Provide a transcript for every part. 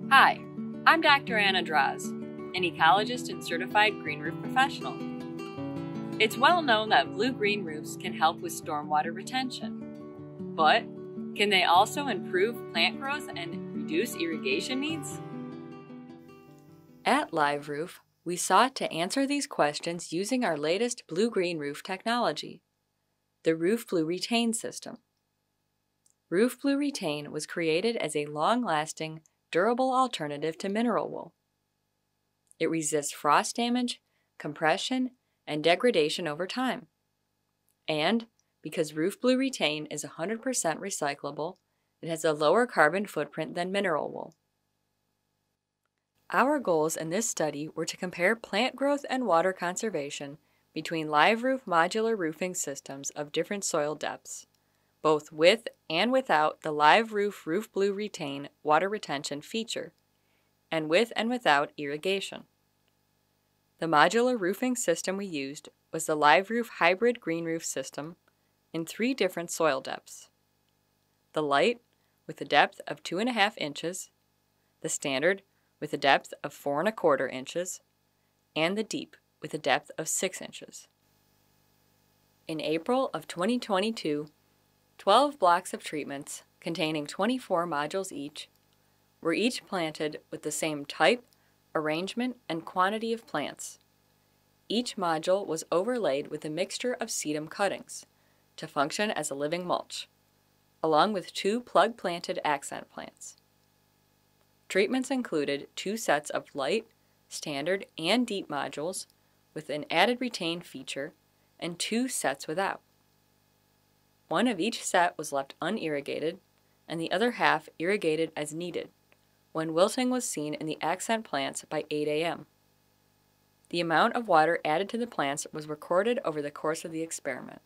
Hi, I'm Dr. Anna Droz, an ecologist and certified green roof professional. It's well known that blue-green roofs can help with stormwater retention, but can they also improve plant growth and reduce irrigation needs? At LiveRoof, we sought to answer these questions using our latest blue-green roof technology, the RoofBlue RETAIN system. RoofBlue RETAIN was created as a long-lasting, durable alternative to mineral wool. It resists frost damage, compression, and degradation over time. And because RoofBlue RETAIN is 100% recyclable, it has a lower carbon footprint than mineral wool. Our goals in this study were to compare plant growth and water conservation between LiveRoof modular roofing systems of different soil depths, both with and without the LiveRoof RoofBlue RETAIN water retention feature, and with and without irrigation. The modular roofing system we used was the LiveRoof hybrid green roof system in 3 different soil depths: the light with a depth of 2.5 inches, the standard with a depth of 4.25 inches, and the deep with a depth of 6 inches. In April of 2022, 12 blocks of treatments containing 24 modules each were each planted with the same type, arrangement, and quantity of plants. Each module was overlaid with a mixture of sedum cuttings to function as a living mulch, along with 2 plug-planted accent plants. Treatments included 2 sets of light, standard, and deep modules with an added retain feature and 2 sets without. One of each set was left unirrigated and the other half irrigated as needed when wilting was seen in the accent plants by 8 a.m. The amount of water added to the plants was recorded over the course of the experiment.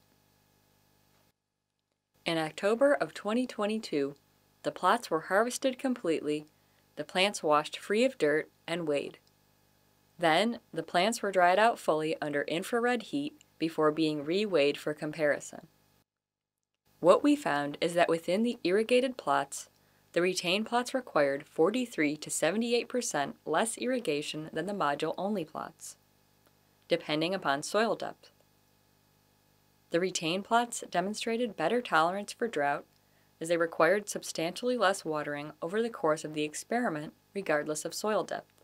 In October of 2022, the plots were harvested completely, the plants washed free of dirt, and weighed. Then, the plants were dried out fully under infrared heat before being re-weighed for comparison. What we found is that within the irrigated plots, the retain plots required 43 to 78% less irrigation than the module-only plots, depending upon soil depth. The retain plots demonstrated better tolerance for drought as they required substantially less watering over the course of the experiment regardless of soil depth.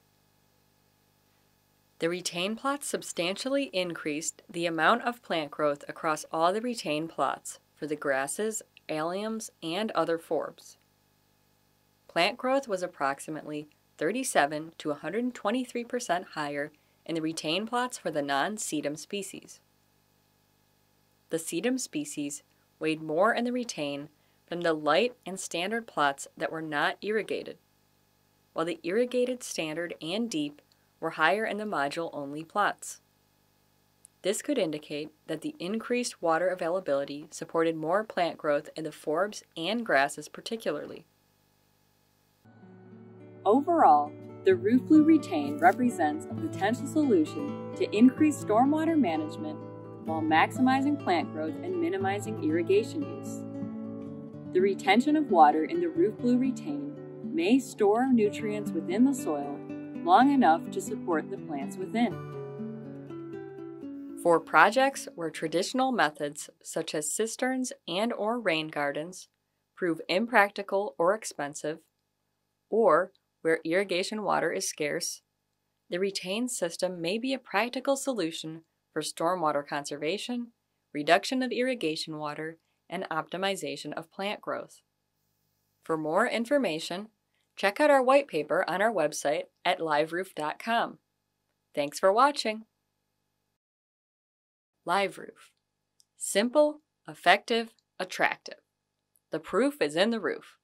The retain plots substantially increased the amount of plant growth across all the retain plots for the grasses, alliums, and other forbs. Plant growth was approximately 37 to 123% higher in the retain plots for the non-sedum species. The sedum species weighed more in the retain than the light and standard plots that were not irrigated, while the irrigated standard and deep were higher in the module-only plots. This could indicate that the increased water availability supported more plant growth in the forbs and grasses particularly. Overall, the RoofBlue RETAIN represents a potential solution to increase stormwater management while maximizing plant growth and minimizing irrigation use. The retention of water in the RoofBlue RETAIN may store nutrients within the soil long enough to support the plants within. For projects where traditional methods such as cisterns and/or rain gardens prove impractical or expensive, or where irrigation water is scarce, the RETAIN system may be a practical solution for stormwater conservation, reduction of irrigation water, and optimization of plant growth. For more information, check out our white paper on our website at liveroof.com. Thanks for watching. LiveRoof. Simple, effective, attractive. The proof is in the roof.